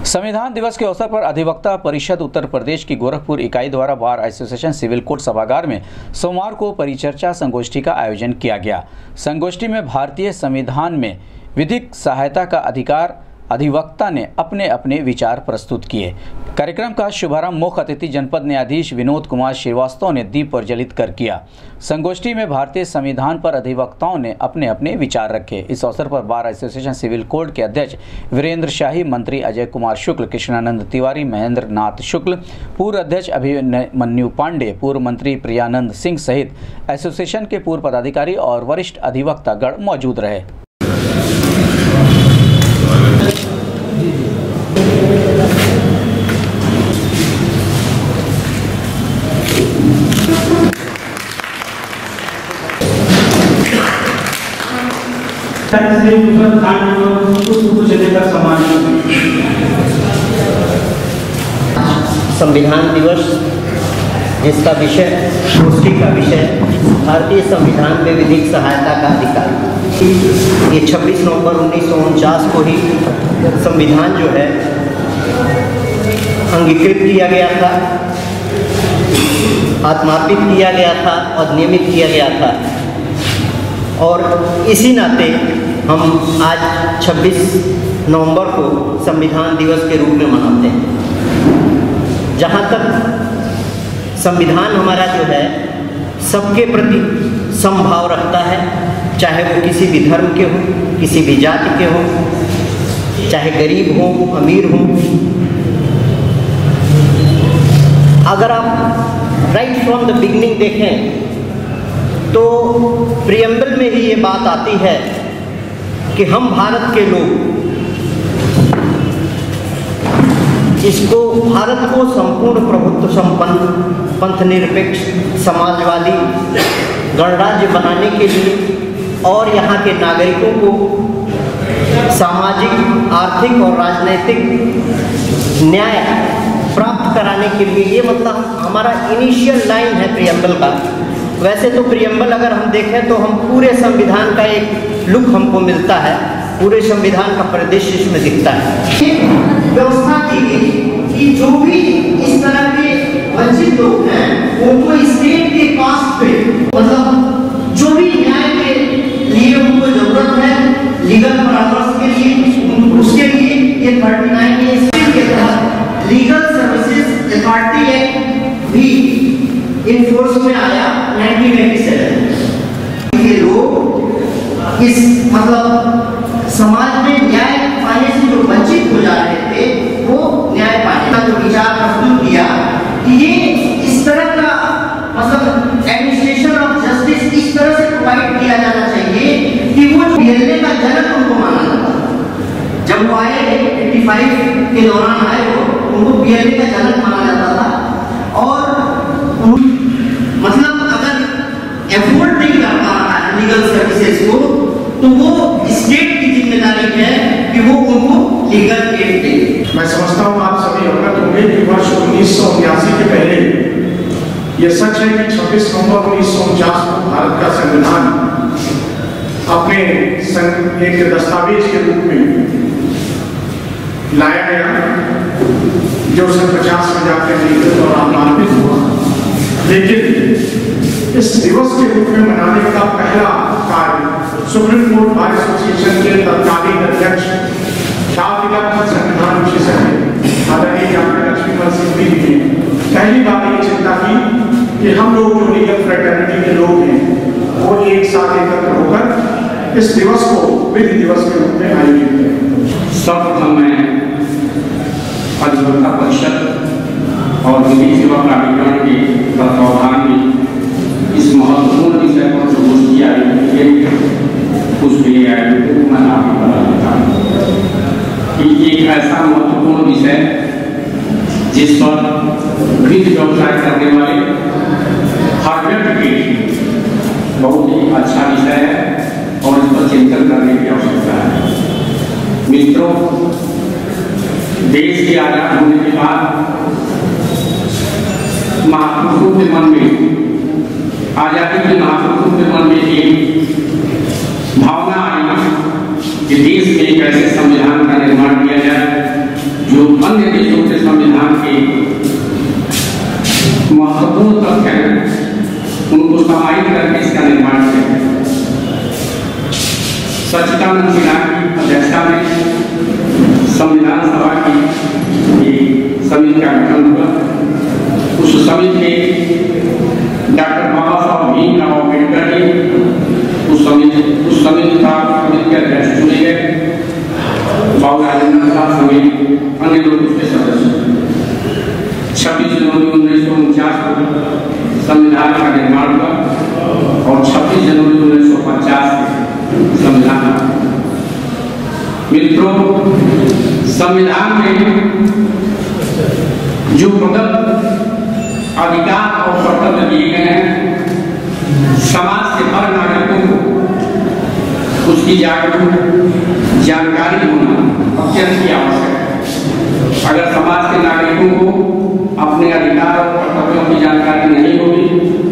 संविधान दिवस के अवसर पर अधिवक्ता परिषद उत्तर प्रदेश की गोरखपुर इकाई द्वारा बार एसोसिएशन सिविल कोर्ट सभागार में सोमवार को परिचर्चा संगोष्ठी का आयोजन किया गया। संगोष्ठी में भारतीय संविधान में विधिक सहायता का अधिकार अधिवक्ता ने अपने अपने विचार प्रस्तुत किए। कार्यक्रम का शुभारंभ मुख्य अतिथि जनपद न्यायाधीश विनोद कुमार श्रीवास्तव ने दीप प्रज्वलित कर किया। संगोष्ठी में भारतीय संविधान पर अधिवक्ताओं ने अपने अपने विचार रखे। इस अवसर पर बार एसोसिएशन सिविल कोर्ट के अध्यक्ष वीरेंद्र शाही, मंत्री अजय कुमार शुक्ल, कृष्णानंद तिवारी, महेंद्र नाथ शुक्ल, पूर्व अध्यक्ष अभिमन्यु पांडे, पूर्व मंत्री प्रियानंद सिंह सहित एसोसिएशन के पूर्व पदाधिकारी और वरिष्ठ अधिवक्ता गण मौजूद रहे। संविधान दिवस, जिसका विषय गोष्ठी का विषय भारतीय संविधान में विधिक सहायता का अधिकार। ये 26 नवंबर 1949 को ही संविधान जो है अंगीकृत किया गया था, आत्मार्पित किया गया था और नियमित किया गया था। और इसी नाते हम आज 26 नवंबर को संविधान दिवस के रूप में मनाते हैं। जहाँ तक संविधान हमारा जो है सबके प्रति समभाव रखता है, चाहे वो किसी भी धर्म के हो, किसी भी जाति के हो, चाहे गरीब हो, अमीर हो। अगर आप राइट फ्रॉम द बिगिनिंग देखें तो प्रियम्बल में ही ये बात आती है कि हम भारत के लोग इसको भारत को संपूर्ण प्रभुत्व संपन्न पंथ निरपेक्ष समाजवादी गणराज्य बनाने के लिए और यहाँ के नागरिकों को सामाजिक, आर्थिक और राजनीतिक न्याय प्राप्त कराने के लिए, ये मतलब हमारा इनिशियल लाइन है प्रियम्बल का। वैसे तो प्रियम्बल अगर हम देखें तो हम पूरे संविधान का एक लुक हमको मिलता है, पूरे संविधान का परिदृश्य इसमें दिखता है। व्यवस्था की गई कि जो भी इस तरह के वंचित लोग हैं उनको स्टेट के कास्ट पे, मतलब जो भी न्याय के लिए उनको जरूरत है, लीगल परामर्श के लिए, उसके लिए ये 39 के तहत लीगल सर्विसेज अथॉरिटी एक्ट भी इनफोर्स में आया 1987। ये लोग इस मतलब समाज में न्याय पाने से जो वंचित हो जा रहे थे वो न्याय पाने का जो विचार प्रस्तुत किया कि ये इस तरह का मतलब एडमिनिस्ट्रेशन ऑफ जस्टिस इस तरह से प्रोवाइड किया जाना चाहिए कि वो पीएलए का जनक उनको माना जाता। जब वो आए 85 के दौरान आए उनको पीएलए का जनक माना जाता था। और मतलब अगर एफोर्ड नहीं कर पा रहा है लीगल सर्विसेज को तो वो स्टेट की जिम्मेदारी है कि वो उनको लीगल एड दे। मैं समझता हूँ आप सभी अवगत होंगे कि वर्ष 1979 के पहले यह सच है कि 26 नवंबर 1949 को भारत का संविधान अपने एक दस्तावेज के रूप में लाया गया जो सन 50 में जाकर लीगल और आत्मार्पित हुआ। लेकिन इस दिवस के रूप में मनाने का पहला कार्य सुप्रीम कोर्ट बार एसोसिएशन के तत्कालीन अध्यक्ष संविधान विशेषज्ञ आदरणीय डॉक्टर लक्ष्मीपत सिंह ने पहली बार ये चिंता की कि हम लोग जो लीगल फ्रेटर्निटी के लोग हैं वो एक साथ एकत्र होकर इस दिवस को विधि दिवस के रूप में आयोजित करें। सर्वप्रथम मैं अधिवक्ता परिषद और विधिक सेवा प्राधिकरण के तत्वावधान में इस महत्वपूर्ण विषय पर जो गोष्ठी आयोजित की उसके लिए आयोजित को मैं आपको बता देता हूँ कि एक ऐसा महत्वपूर्ण विषय जिस पर विधि व्यवसाय करने वाले हर व्यक्ति के लिए बहुत ही अच्छा विषय है और इस पर चिंतन करने की आवश्यकता है। मित्रों, देश के आजाद होने के बाद महापुरुषों के मन में, आजादी के महापुरुषों के मन में एक भावना आई कि देश में एक ऐसे संविधान का निर्माण किया जाए जो अन्य देशों के संविधान के महत्वपूर्ण तथ्य हैं, उनको समाहित करके इसका निर्माण किया। सच्चिदानंद सिन्हा की अध्यक्षता में संविधान सभा की एक समिति का गठन हुआ। उस समिति में डॉक्टर बाबा साहब भीमराव अम्बेडकर जी उस समिति के अध्यक्ष चुने गए। बाबू राजेंद्र साहब समेत अन्य लोग उसके सदस्य। 26 जनवरी 1949 को संविधान का निर्माण हुआ और 26 जनवरी 1950 से संविधान। मित्रों, संविधान में जो प्रदत्त अधिकार और कर्तव्य दिए गए हैं, समाज के हर नागरिकों को उसकी जानकारी होना अत्यंत ही आवश्यक है। अगर समाज के नागरिकों को अपने अधिकार और कर्तव्यों की जानकारी नहीं होगी